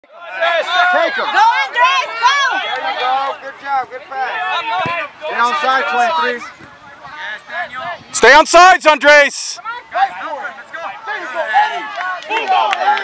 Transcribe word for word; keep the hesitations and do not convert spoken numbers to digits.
Take him. Go, Andres, go! There you go. Good job. Good pass. Stay on side, twenty-three. Stay on sides, Andres. Come on, guys. Let's go. There you go.